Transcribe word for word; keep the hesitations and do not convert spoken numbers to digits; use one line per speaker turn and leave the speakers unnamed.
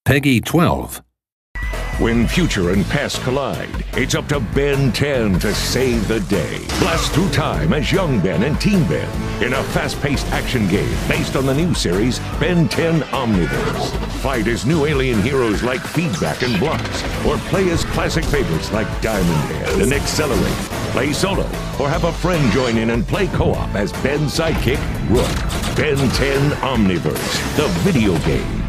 Peggy twelve.
When future and past collide, it's up to Ben ten to save the day. Blast through time as young Ben and Teen Ben in a fast-paced action game based on the new series Ben ten Omniverse. Fight as new alien heroes like Feedback and Blocks, or play as classic favorites like Diamond Head and Accelerate. Play solo, or have a friend join in and play co-op as Ben's sidekick, Rook. Ben ten Omniverse, the video game.